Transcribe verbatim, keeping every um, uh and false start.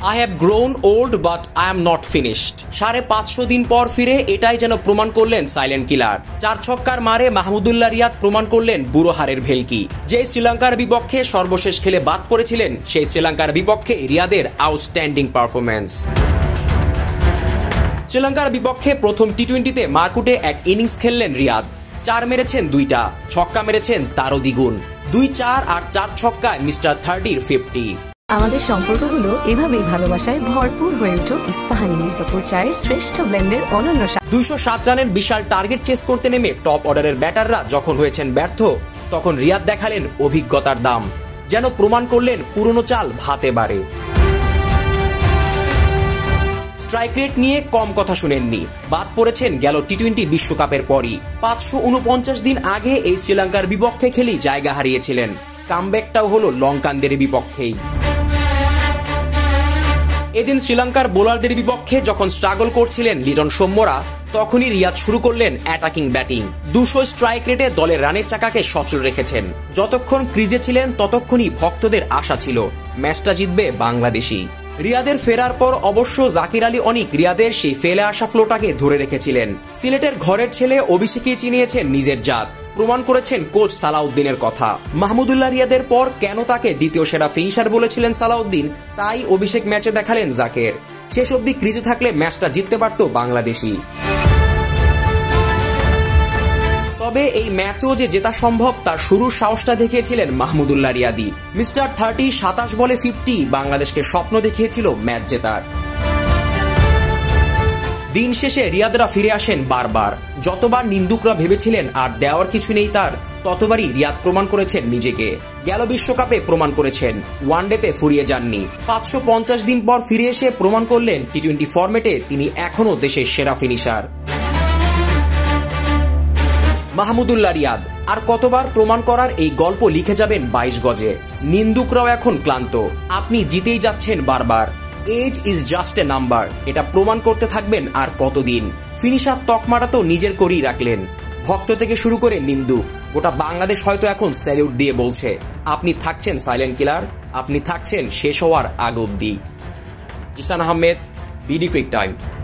I have grown old but I am not finished. সাড়ে পাঁচশো দিন পর ফিরে এটাই যেন প্রমাণ করলেন সাইলেন্ট কিলার। চার ছক্কার মারে মাহমুদুল্লাহ রিয়াদ প্রমাণ করলেন বুড়ো হারের ভেলকি। যে শ্রীলঙ্কার বিপক্ষে সর্বশেষ খেলে বাদ পড়েছিলেন, সেই শ্রীলঙ্কার বিপক্ষে রিয়াদের আউটস্ট্যান্ডিং পারফরম্যান্স। শ্রীলঙ্কার বিপক্ষে প্রথম টি টোয়েন্টিতে মারকুটে এক ইনিংস খেললেন রিয়াদ। চার মেরেছেন দুইটা, ছক্কা মেরেছেন তারও দ্বিগুণ। দুই চার আর চার ছক্কায় মিস্টার থার্টির ফিফটি। আমাদের সম্পর্কগুলো এভাবেই ভালোবাসায় ভরপুর হয়ে উঠুক ইস্পাহানি মির্জাপুর চায়ের শ্রেষ্ঠ ব্লেন্ডের অনন্য। দুইশো সাত রানের বিশাল টার্গেট চেস করতে নেমে টপ অর্ডারের ব্যাটাররা যখন হয়েছেন ব্যর্থ, তখন রিয়াদ দেখালেন অভিজ্ঞতার দাম। যেন প্রমাণ করলেন পুরনো চাল ভাতে বাড়ে। স্ট্রাইক রেট নিয়ে কম কথা শুনেননি, বাদ পড়েছেন গেল টি টোয়েন্টি বিশ্বকাপের পরই। পাঁচশো উনপঞ্চাশ দিন আগে এই শ্রীলঙ্কার বিপক্ষে খেলি জায়গা হারিয়েছিলেন। কামব্যাকটাও হলো লঙ্কানদের বিপক্ষেই। এদিন শ্রীলঙ্কার বোলারদের বিপক্ষে যখন স্ট্রাগল করছিলেন লিটন সৌম্যরা, তখনই রিয়াদ শুরু করলেন অ্যাটাকিং ব্যাটিং। দুশো স্ট্রাইক রেটে দলের রানের চাকাকে সচল রেখেছেন। যতক্ষণ ক্রিজে ছিলেন ততক্ষণই ভক্তদের আশা ছিল ম্যাচটা জিতবে বাংলাদেশি। রিয়াদের ফেরার পর অবশ্য জাকির আলী অনিক রিয়াদের সেই ফেলে আসা ফ্লোটাকে ধরে রেখেছিলেন। সিলেটের ঘরের ছেলে অভিষেকই চিনিয়েছেন নিজের জাত, প্রমাণ করেছেন কোচ সালাউদ্দিনের কথা। মাহমুদুল্লাহ রিয়াদের পর কেন তাকে দ্বিতীয় সেরা ফিনিশার বলেছিলেন সালাউদ্দিন, তাই অভিষেক ম্যাচে দেখালেন জাকের। শেষ অবধি ক্রিজে থাকলে ম্যাচটা জিততে পারত বাংলাদেশি। তবে এই ম্যাচও যে জেতা সম্ভব তার শুরুর সাহসটা দেখিয়েছিলেন মাহমুদুল্লাহ রিয়াদি। মিস্টার থার্টি সাতাশ বলে ফিফটি বাংলাদেশকে স্বপ্ন দেখিয়েছিল ম্যাচ জেতার। দিন শেষে রিয়াদরা ফিরে আসেন বারবার। যতবার নিন্দুকরা ভেবেছিলেন আর দেওয়ার কিছু নেই তার, ততবারই রিয়াদ প্রমাণ করেছেন নিজেকে। গেল বিশ্বকাপে প্রমাণ করেছেন, ওয়ানডেতে ফুরিয়ে যাননি। পাঁচশো পঞ্চাশ দিন পর ফিরে এসে প্রমাণ করলেন টি টোয়েন্টি ফরম্যাটে তিনি এখনো দেশের সেরা ফিনিশার। মাহমুদুল্লাহ রিয়াদ আর কতবার প্রমাণ করার এই গল্প লিখে যাবেন বাইশ গজে। নিন্দুকরাও এখন ক্লান্ত, আপনি জিতেই যাচ্ছেন বারবার। Age is just a number, এটা প্রমাণ করতে থাকবেন আর কতদিন। ফিনিশার তকমাটা তো নিজের করেই রাখলেন। ভক্ত থেকে শুরু করে নিন্দুক, গোটা বাংলাদেশ হয়তো এখন স্যালিউট দিয়ে বলছে, আপনি থাকছেন সাইলেন্ট কিলার, আপনি থাকছেন শেষ হওয়ার আগ অব্দি। Jisan Ahmed, BD cric time.